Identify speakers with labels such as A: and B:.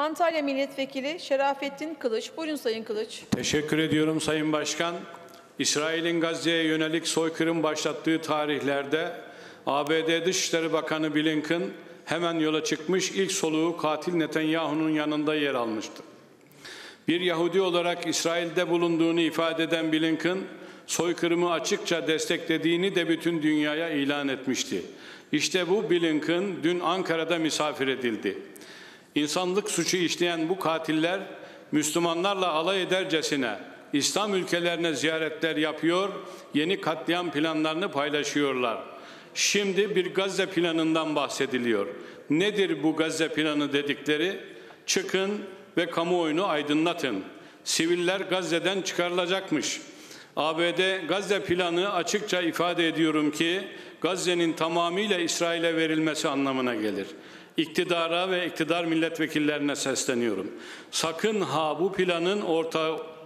A: Antalya Milletvekili Şerafettin Kılıç. Buyurun Sayın Kılıç.
B: Teşekkür ediyorum Sayın Başkan. İsrail'in Gazze'ye yönelik soykırım başlattığı tarihlerde ABD Dışişleri Bakanı Blinken hemen yola çıkmış, ilk soluğu katil Netanyahu'nun yanında yer almıştı. Bir Yahudi olarak İsrail'de bulunduğunu ifade eden Blinken, soykırımı açıkça desteklediğini de bütün dünyaya ilan etmişti. İşte bu Blinken dün Ankara'da misafir edildi. İnsanlık suçu işleyen bu katiller Müslümanlarla alay edercesine İslam ülkelerine ziyaretler yapıyor, yeni katliam planlarını paylaşıyorlar. Şimdi bir Gazze planından bahsediliyor. Nedir bu Gazze planı dedikleri? Çıkın ve kamuoyunu aydınlatın. Siviller Gazze'den çıkarılacakmış. ABD Gazze planı açıkça ifade ediyorum ki Gazze'nin tamamıyla İsrail'e verilmesi anlamına gelir. İktidara ve iktidar milletvekillerine sesleniyorum. Sakın ha bu planın